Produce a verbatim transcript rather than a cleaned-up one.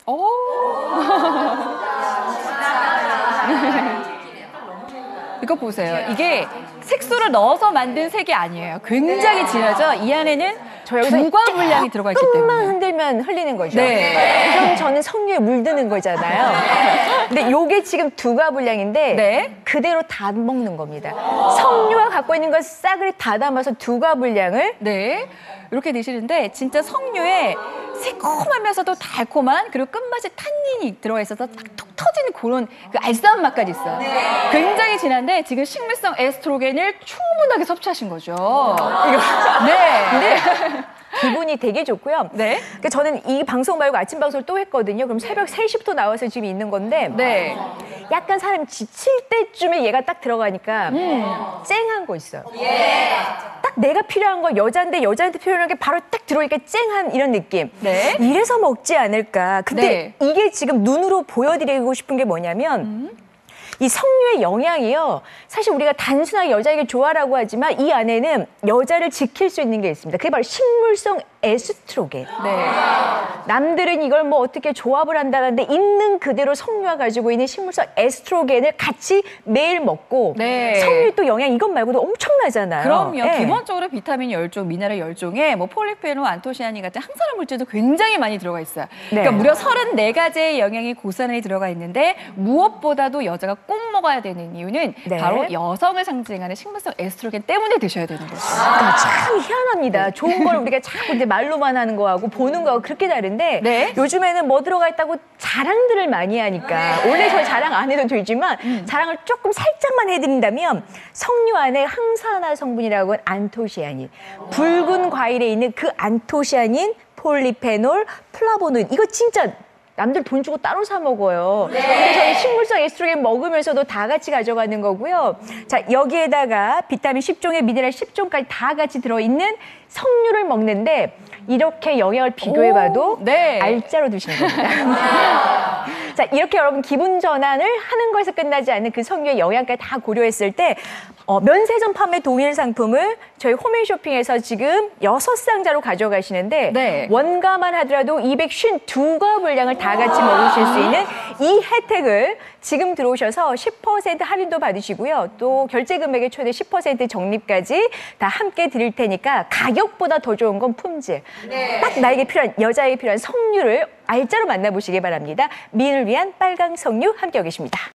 오. 이거 보세요. 이게 색소를 넣어서 만든 색이 아니에요. 굉장히 진하죠? 이 안에는 두과 분량이 들어가 있기 때문에. 조금만 흔들면 흘리는 거죠. 네. 그럼 저는 석류에 물드는 거잖아요. 근데 요게 지금 두과 분량인데 네. 그대로 다 먹는 겁니다. 석류가 갖고 있는 걸 싸그리 다 담아서 두과 분량을 네. 이렇게 드시는데 진짜 석류에 새콤하면서도 달콤한 그리고 끝맛에 탄닌이 들어가 있어서 딱 톡 터지는 그런 그 알싸한 맛까지 있어요. 네. 굉장히 진한데 지금 식물성 에스트로겐을 충분하게 섭취하신 거죠. 이거. 네. 근데 기분이 되게 좋고요. 네. 그러니까 저는 이 방송 말고 아침 방송을 또 했거든요. 그럼 새벽 세 시부터 나와서 지금 있는 건데 네. 약간 사람이 지칠 때쯤에 얘가 딱 들어가니까 음. 쨍한 거 있어요. 예. 딱 내가 필요한 거 여자인데 여자한테 필요한 게 바로 딱 들어오니까 쨍한 이런 느낌. 네. 이래서 먹지 않을까. 근데 네. 이게 지금 눈으로 보여드리고 싶은 게 뭐냐면 음. 이 석류의 영양이요. 사실 우리가 단순하게 여자에게 좋아라고 하지만 이 안에는 여자를 지킬 수 있는 게 있습니다. 그게 바로 식물성 에스트로겐. 네. 남들은 이걸 뭐 어떻게 조합을 한다는데 있는 그대로 석류가 가지고 있는 식물성 에스트로겐을 같이 매일 먹고 네. 석류 또 영양 이것 말고도 엄청나잖아요. 그럼요. 네. 기본적으로 비타민 열 종, 미네랄 열 종에 뭐 폴리페놀, 안토시아닌 같은 항산화 물질도 굉장히 많이 들어가 있어요. 네. 그러니까 무려 서른네 가지의 영양이 고스란히 들어가 있는데 무엇보다도 여자가 꼭 먹어야 되는 이유는 네. 바로 여성을 상징하는 식물성 에스트로겐 때문에 드셔야 되는 거죠. 그러니까 참 희한합니다. 좋은 걸 우리가 자꾸 이제 말로만 하는 거하고 보는 거하고 그렇게 다른데 네. 요즘에는 뭐 들어가 있다고 자랑들을 많이 하니까 원래 저 자랑 안 해도 되지만 음. 자랑을 조금 살짝만 해드린다면 석류 안에 항산화 성분이라고 하는 안토시아닌, 붉은 과일에 있는 그 안토시아닌, 폴리페놀, 플라보노이드 이거 진짜 남들 돈 주고 따로 사 먹어요. 네. 근데 저희 식물성 에스트로겐 먹으면서도 다 같이 가져가는 거고요. 자, 여기에다가 비타민 십 종에 미네랄 십 종까지 다 같이 들어있는 석류를 먹는데 이렇게 영양을 비교해봐도 네. 알짜로 드시는 겁니다. 자, 이렇게 여러분 기분 전환을 하는 거에서 끝나지 않는 그 석류의 영양까지 다 고려했을 때 어, 면세점 판매 동일 상품을 저희 홈앤쇼핑에서 지금 여섯 상자로 가져가시는데 네. 원가만 하더라도 이백오십이 가 분량을 다 같이 먹으실 수 있는 이 혜택을 지금 들어오셔서 십 퍼센트 할인도 받으시고요. 또 결제 금액의 최대 십 퍼센트 적립까지 다 함께 드릴 테니까 가격보다 더 좋은 건 품질. 네. 딱 나에게 필요한, 여자에게 필요한 석류를 알짜로 만나보시기 바랍니다. 미인을 위한 빨강 석류 함께하고 계십니다.